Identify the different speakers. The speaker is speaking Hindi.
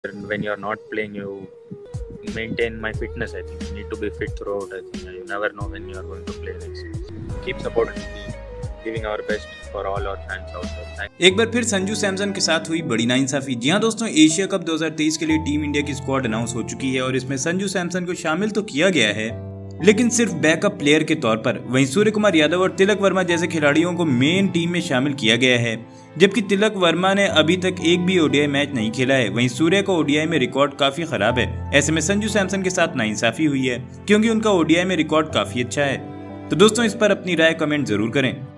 Speaker 1: When you're not playing, you maintain my fitness. I think you need to be fit throughout. I think you never know when you are going to play next. Keep supporting the team, giving our best for all our fans out there.
Speaker 2: एक बार फिर संजू सैमसन के साथ हुई बड़ी नाइंसाफी। जी हां दोस्तों, एशिया कप 2023 के लिए टीम इंडिया की स्क्वाड अनाउंस हो चुकी है और इसमें संजू सैमसन को शामिल तो किया गया है, लेकिन सिर्फ बैकअप प्लेयर के तौर पर। वहीं सूर्य कुमार यादव और तिलक वर्मा जैसे खिलाड़ियों को मेन टीम में शामिल किया गया है, जबकि तिलक वर्मा ने अभी तक एक भी ओडीआई मैच नहीं खेला है। वहीं सूर्य का ओडीआई में रिकॉर्ड काफी खराब है। ऐसे में संजू सैमसन के साथ नाइंसाफी हुई है, क्योंकि उनका ओडीआई में रिकॉर्ड काफी अच्छा है। तो दोस्तों, इस पर अपनी राय कमेंट जरूर करें।